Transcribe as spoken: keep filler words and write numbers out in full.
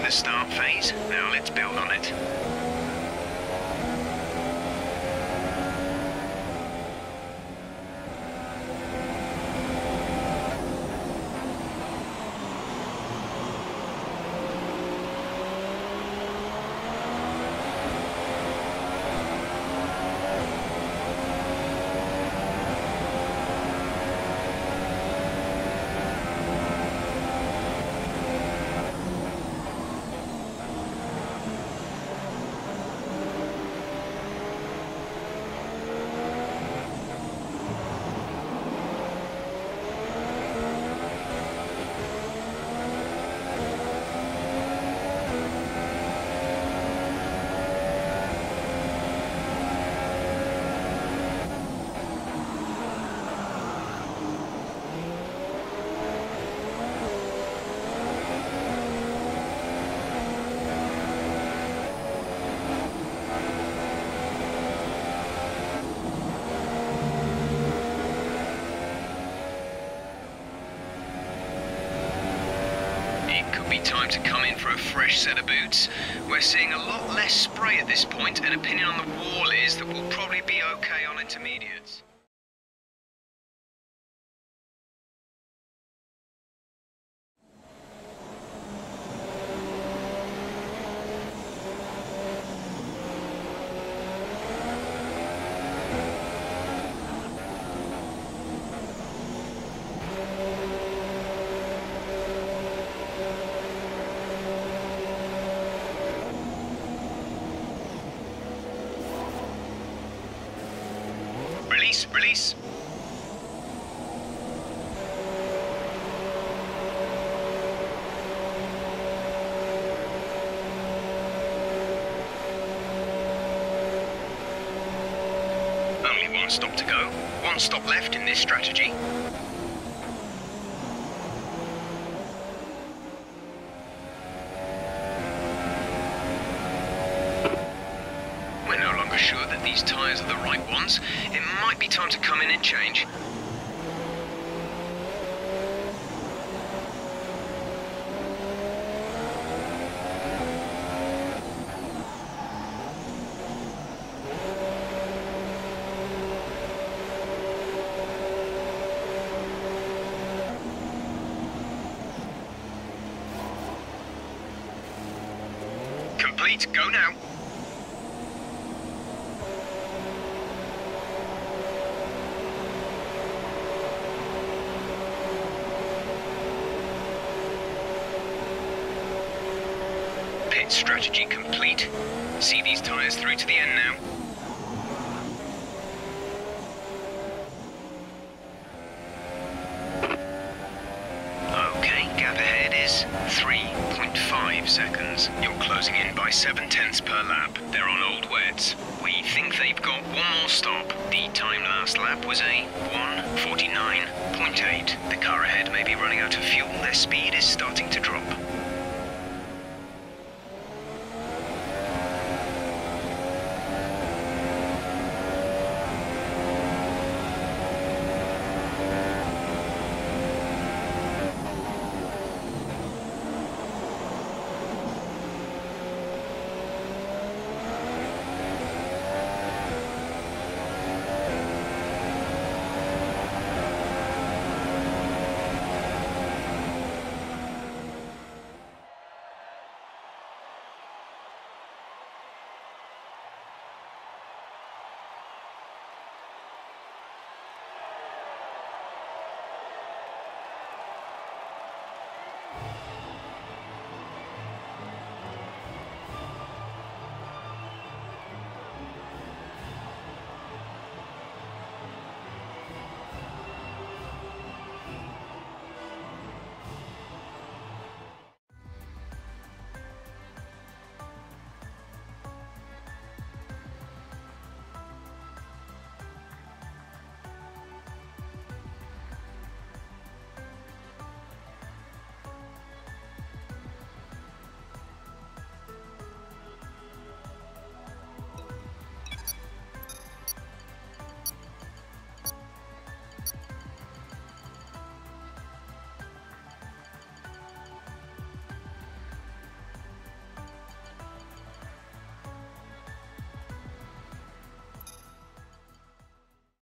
the start phase. Now let's build on it. Time to come in for a fresh set of boots. We're seeing a lot less spray at this point, and opinion on the wall is that we'll probably be okay on intermediates. Release, release. Only one stop to go. One stop left in this strategy. We're no longer sure that these tyres are the right ones. It might be time to come in and change. Complete, go now. Pit strategy complete. See these tyres through to the end now. Okay, gap ahead is three point five seconds. You're closing in by seven tenths per lap. They're on old wets. We think they've got one more stop. The time last lap was a one forty-nine point eight. The car ahead may be running out of fuel. Their speed is starting to drop.